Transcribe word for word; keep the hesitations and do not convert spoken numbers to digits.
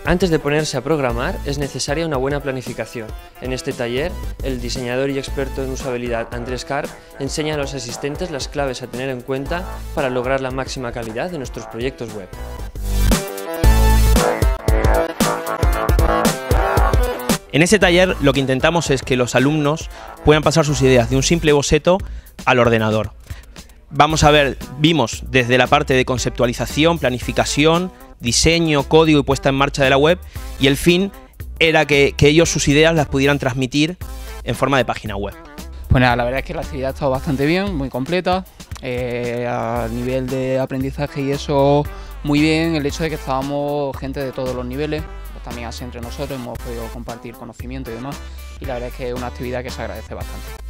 Antes de ponerse a programar es necesaria una buena planificación. En este taller, el diseñador y experto en usabilidad Andrés Karp enseña a los asistentes las claves a tener en cuenta para lograr la máxima calidad de nuestros proyectos web. En este taller lo que intentamos es que los alumnos puedan pasar sus ideas de un simple boceto al ordenador. Vamos a ver, vimos desde la parte de conceptualización, planificación, diseño, código y puesta en marcha de la web, y el fin era que, que ellos sus ideas las pudieran transmitir en forma de página web. Pues nada, la verdad es que la actividad ha estado bastante bien, muy completa, eh, a nivel de aprendizaje y eso muy bien, el hecho de que estábamos gente de todos los niveles, pues también así entre nosotros hemos podido compartir conocimiento y demás, y la verdad es que es una actividad que se agradece bastante.